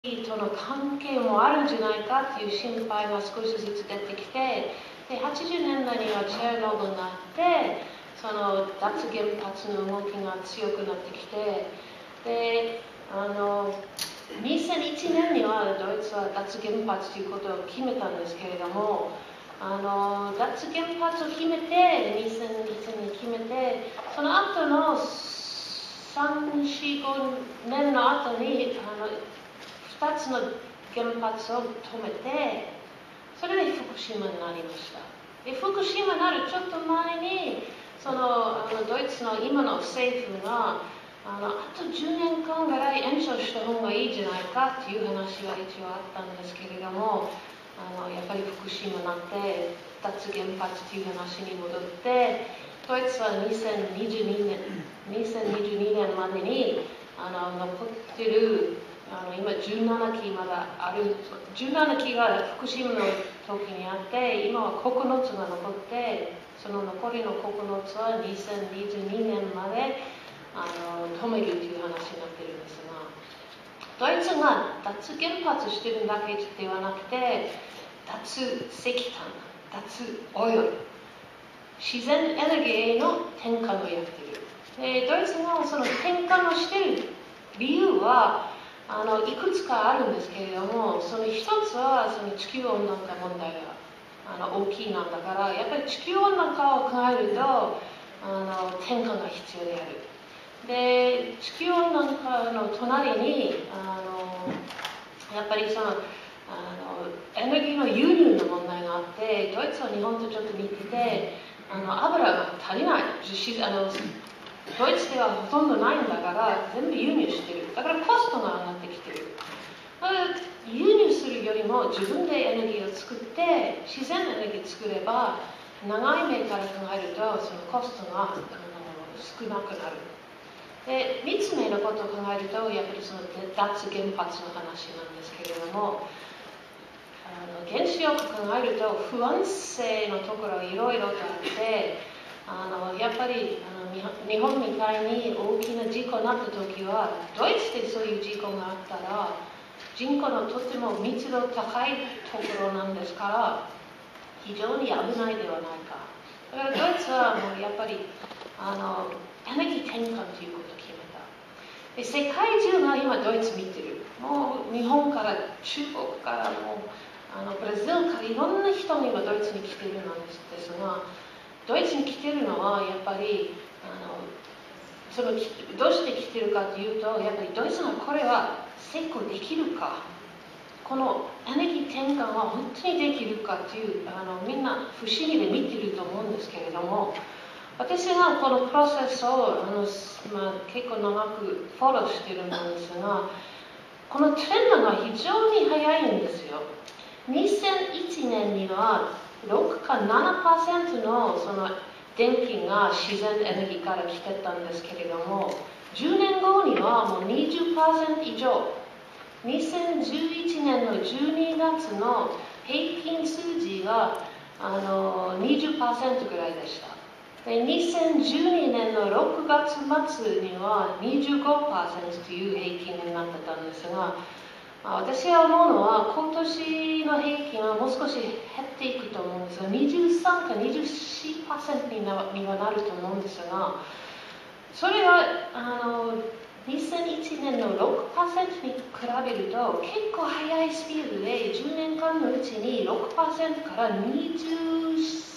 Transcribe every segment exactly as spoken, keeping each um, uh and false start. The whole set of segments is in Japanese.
との関係もあるんじゃないかっていう心配が少しずつ出てきて、ではちじゅうねんだいにはチェルノブイリになって、その脱原発の動きが強くなってきて、であのにせんいちねんにはドイツは脱原発ということを決めたんですけれども、あの脱原発を決めて、にせんいちねんに決めて、その後のさん、よん、ごねんの後にあのふたつの原発を止めて、それで福島になりました。で福島になるちょっと前に、そのあのドイツの今の政府があのあとじゅうねんかんぐらい延長した方がいいんじゃないかっていう話は一応あったんですけれども、あのやっぱり福島になって脱原発っていう話に戻って、ドイツはにせんにじゅうにねん、にせんにじゅうにねんまでにあの残ってるあの今じゅうななきまだある、じゅうななきが福島の時にあって、今はここのつが残って、その残りのここのつはにせんにじゅうにねんまであの止めるという話になっているんですが、ドイツが脱原発してるだけではなくて、脱石炭、脱オイル、自然エネルギーへの転換をやっている。でドイツがその転換をしている理由はあのいくつかあるんですけれども、その一つはその地球温暖化問題があの大きいなんだから、やっぱり地球温暖化を考えるとあの転換が必要である。で地球温暖化の隣にあのやっぱりそのあのエネルギーの輸入の問題があって、ドイツは日本とちょっと似てて、あの油が足りない、あのドイツではほとんどないんだから全部輸入してる。だからコストが上がってきてる。輸入するよりも自分でエネルギーを作って自然エネルギーを作れば、長い目から考えるとそのコストがあの少なくなる。でみっつめのことを考えると、やっぱりその脱原発の話なんですけれども、あの原子力を考えると不安性のところいろいろとあって、あのやっぱりあの日本みたいに大きな事故になった時は、ドイツでそういう事故があったら人口のとても密度高いところなんですから、非常に危ないではないか。だからドイツはもうやっぱりあのエネルギー転換ということを決めた。で世界中が今ドイツ見てる。もう日本から中国からもうあのブラジルからいろんな人が今ドイツに来てるんですが、ドイツに来てるのはやっぱりあのそのどうして来てるかというと、やっぱりドイツがこれは成功できるか、このエネルギー転換は本当にできるかという、あのみんな不思議で見てると思うんですけれども、私がこのプロセスをあの、まあ、結構長くフォローしてるんですが、このトレンドが非常に早いんですよ。にせんいちねんにはろくかななパーセント のその電気が自然エネルギーから来てたんですけれども、じゅうねんごにはもう にじゅっパーセント 以上。にせんじゅういちねんのじゅうにがつの平均数字があの にじゅっパーセント ぐらいでした。でにせんじゅうにねんのろくがつ末には にじゅうごパーセント という平均になってたんですが、私が思うのは今年の平均はもう少し減っていくと思うんですが、にじゅうさんかにじゅうよんパーセント にはなると思うんですが、それはあのにせんいちねんのろくパーセント に比べると結構速いスピードでじゅうねんかんのうちに ろくパーセント からにじゅうよん、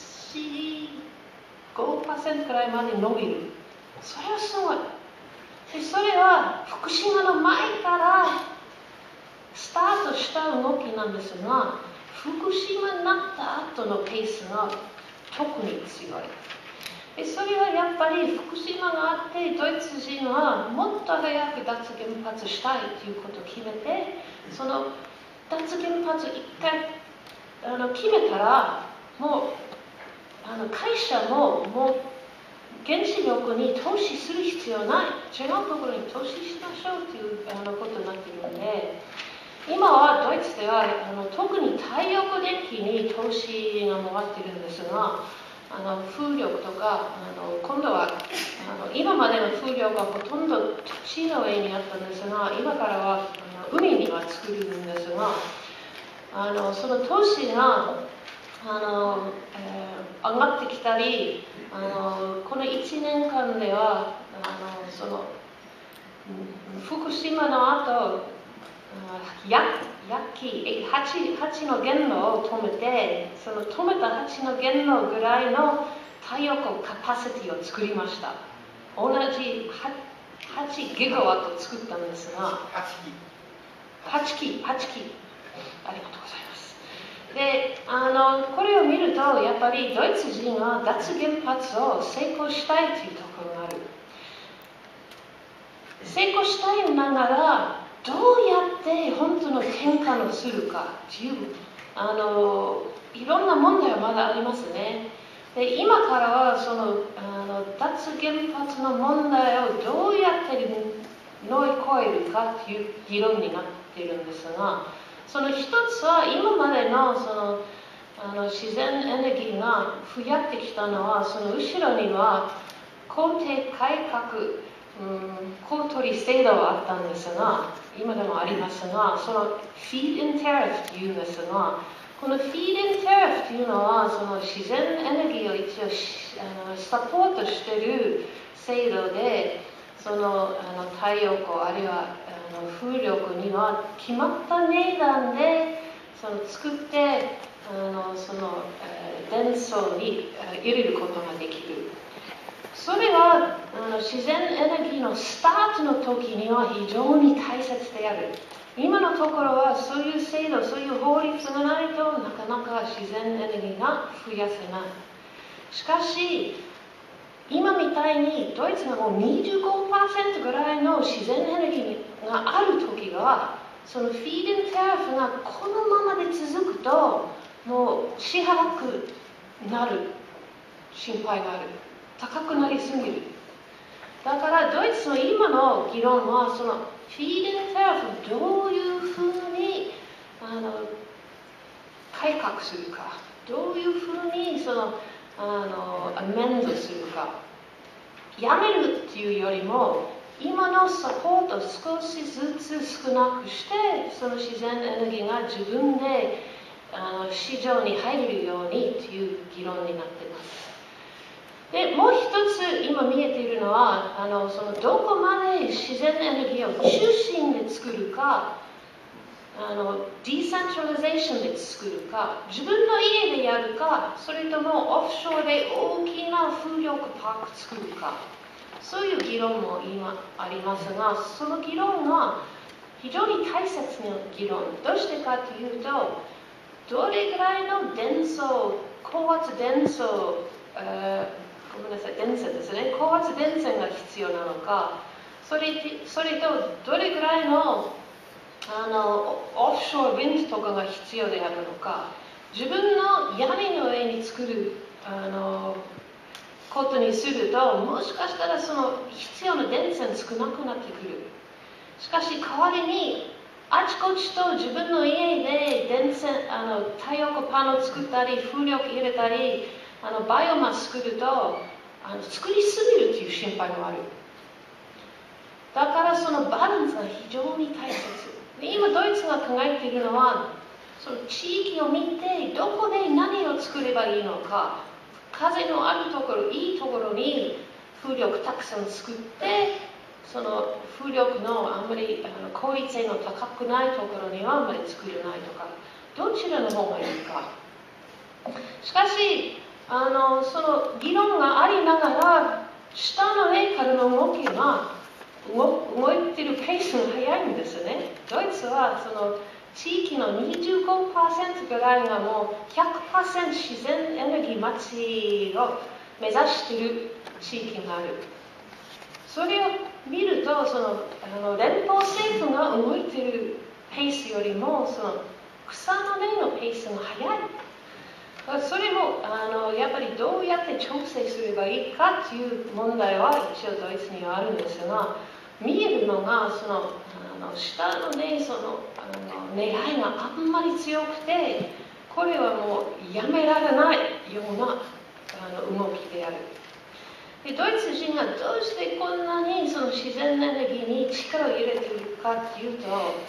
ごパーセント くらいまで伸びる。それはすごい。でそれは福島の前からスタートした動きなんですが、福島になった後のペースが特に強い。でそれはやっぱり福島があって、ドイツ人はもっと早く脱原発したいということを決めて、その脱原発一回あの決めたら、もうあの会社ももう原子力に投資する必要ない、違うところに投資しましょうというあのことになっているので、今はドイツではあの特に太陽光電気に投資が回っているんですが、あの風力とかあの今度はあの今までの風力がほとんど土の上にあったんですが、今からはあの海には作るんですが、あのその都市があの、えー、上がってきたり、あのこのいちねんかんではあのその福島の後薬機蜂の原炉を止めて、その止めた蜂の原炉ぐらいの太陽光カパシティを作りました。同じはちギガワット作ったんですが、はちき、はちき、ありがとうございます。で、あのこれを見ると、やっぱりドイツ人は脱原発を成功したいというところがある。成功したいながら、どうやって本当の転換をするかというあのいろんな問題はまだありますね。で今からはそのあの脱原発の問題をどうやって乗り越えるかという議論になっているんですが、その一つは今までのそのあの自然エネルギーが増やってきたのは、その後ろには公定改革、うん公取り制度はあったんですが、今でもありますが、そのフィードインテラフというんですが、このフィードインテラフというのは、その自然エネルギーを一応あのサポートしている制度で、そのあの太陽光あるいはあの風力には決まった値段でその作ってあのその、えー、電装に入れることができる。それはあの自然エネルギーのスタートの時には非常に大切である。今のところはそういう制度、そういう法律がないとなかなか自然エネルギーが増やせない。しかし、今みたいにドイツがもう にじゅうごパーセント ぐらいの自然エネルギーがある時は、そのフィードインテラフがこのままで続くと、もう支払くなる心配がある。高くなりすぎる。だからドイツの今の議論は、そのフィードインテラフをどういうふうにあの改革するか、どういうふうにそのあのアメンドするか、やめるっていうよりも、今のサポートを少しずつ少なくして、その自然エネルギーが自分であの市場に入るようにという議論になっています。でもう一つ今見えているのは、あのそのどこまで自然エネルギーを中心で作るか、あのディセントラリゼーションで作るか、自分の家でやるか、それともオフショアで大きな風力パーク作るか、そういう議論も今ありますが、その議論は非常に大切な議論。どうしてかというと、どれぐらいの電装、高圧電装、えーごめんなさい、電線ですね。高圧電線が必要なのか、それそれとどれぐらいの、あのオフショアウィンドとかが必要であるのか、自分の屋根の上に作るあのことにすると、もしかしたらその必要な電線少なくなってくる。しかし代わりに、あちこちと自分の家で電線、あの太陽光パネルを作ったり、風力入れたり、あのバイオマス作るとあの作りすぎるという心配もある。だからそのバランスが非常に大切。で今ドイツが考えているのは、その地域を見てどこで何を作ればいいのか、風のあるところ、いいところに風力たくさん作って、その風力のあんまりあの効率性の高くないところにはあんまり作れないとか、どちらの方がいいか。しかしあのその議論がありながら、下の上からの動きが動いているペースが速いんですね。ドイツはその地域の にじゅうごパーセント ぐらいがもう ひゃくパーセント 自然エネルギー町を目指している地域がある。それを見ると、そのあの連邦政府が動いているペースよりも、その草の根のペースが速い。それもあのやっぱりどうやって調整すればいいかという問題は一応ドイツにはあるんですが、見えるのがそのあの下のね、そのあの願いがあんまり強くて、これはもうやめられないようなあの動きである。でドイツ人がどうしてこんなにその自然エネルギーに力を入れているかというと、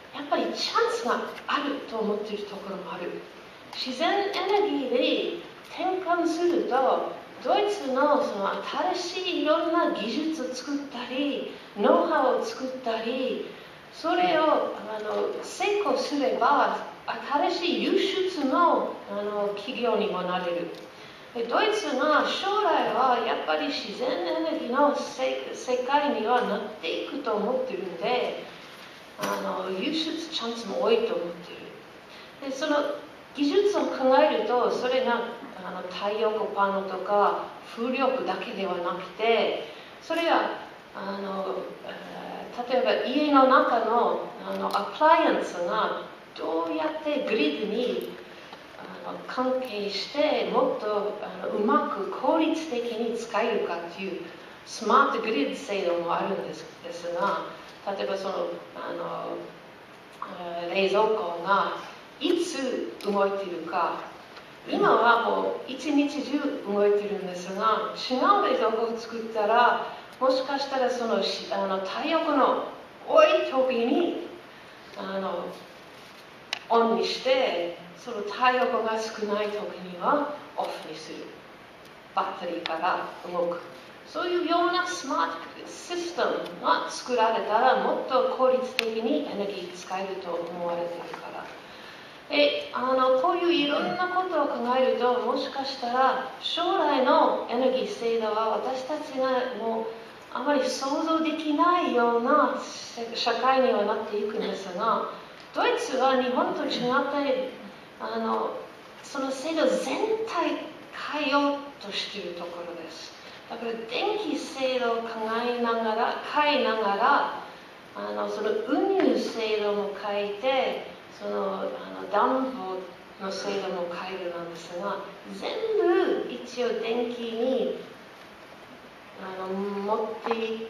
やっぱりチャンスがあると思っているところもある。自然エネルギーで転換すると、ドイツのその新しいいろんな技術を作ったり、ノウハウを作ったり、それをあの成功すれば、新しい輸出の、あの企業にもなれる。でドイツが将来はやっぱり自然エネルギーの世界にはなっていくと思っているので、あの輸出チャンスも多いと思っている。でその技術を考えると、それがあの太陽光パネルとか風力だけではなくて、それはあの例えば家の中のあのアプライアンスがどうやってグリッドにあの関係してもっとあのうまく効率的に使えるかというスマートグリッド制度もあるんです、ですが、例えばそのあの冷蔵庫がいつ動いているか、今はもう一日中動いているんですが、違う冷蔵庫を作ったら、もしかしたらそのあの太陽光の多い時にあのオンにして、その太陽光が少ない時にはオフにする。バッテリーから動く。そういうようなスマートシステムが作られたら、もっと効率的にエネルギー使えると思われているから。であのこういういろんなことを考えると、もしかしたら将来のエネルギー制度は私たちがもうあまり想像できないような社会にはなっていくんですが、ドイツは日本と違ってあのその制度全体変えようとしているところです。だから電気制度を考えながら変えながらあのその運輸制度も変えて、そのあの暖房の制度も変えるなんですが、全部一応電気にあの持っていって、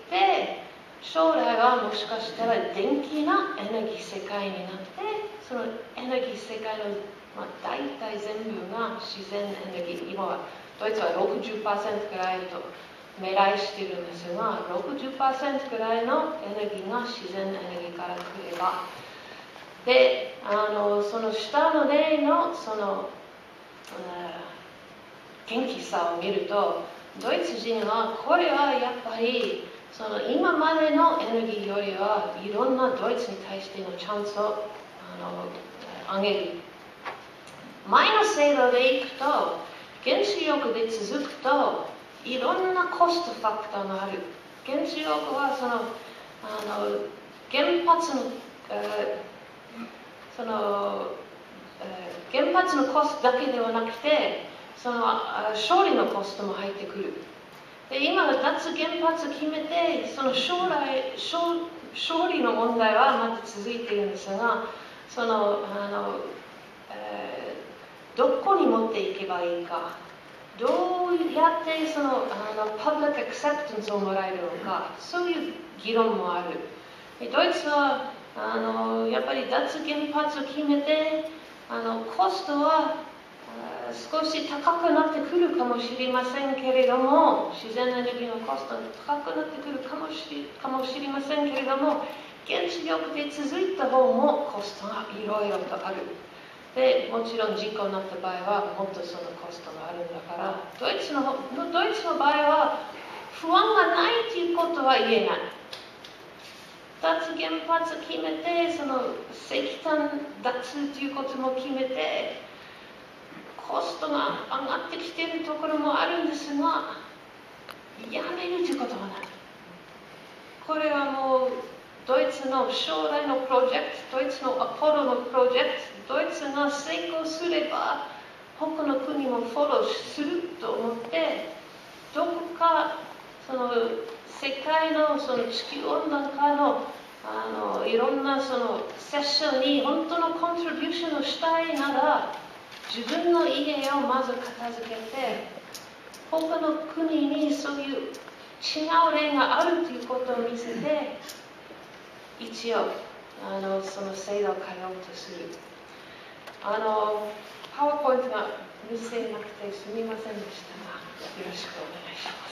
将来はもしかしたら電気なエネルギー世界になって、そのエネルギー世界の、まあ、大体全部が自然エネルギー、今はドイツは ろくじゅっパーセント くらいと狙いしているんですが、ろくじゅっパーセント くらいのエネルギーが自然エネルギーから来れば、で、あのその下の例のその元気さを見ると、ドイツ人はこれはやっぱりその今までのエネルギーよりはいろんなドイツに対してのチャンスをあの上げる。前の制度でいくと、原子力で続くといろんなコストファクターがある。原子力はそのあの原発の、えーその原発のコストだけではなくて、その処理のコストも入ってくる。で今脱原発決めて、その将来処理の問題はまだ続いているんですが、そのあの、えー、どこに持っていけばいいか、どうやってそのあのパブリックアクセプタンスをもらえるのか、そういう議論もある。でドイツはあのやっぱり脱原発を決めて、あのコストは少し高くなってくるかもしれませんけれども、自然エネルギーのコストが高くなってくるかもしれ、かもしれませんけれども、原子力で続いた方もコストがいろいろとある。でもちろん事故になった場合はもっとそのコストがあるんだから、ドイツのドイツの場合は不安がないということは言えない。脱原発決めて、その石炭脱ということも決めて、コストが上がってきているところもあるんですが、やめるということはない。これはもうドイツの将来のプロジェクト、ドイツのアポロのプロジェクト、ドイツが成功すれば他の国もフォローすると思って、どこかその世界のその地球温暖化のあのいろんなそのセッションに本当のコントリビューションをしたいなら、自分の家をまず片付けて、他の国にそういう違う例があるということを見せて、一応あのその制度を変えようとする。あのパワーポイントが見せなくてすみませんでしたが、よろしくお願いします。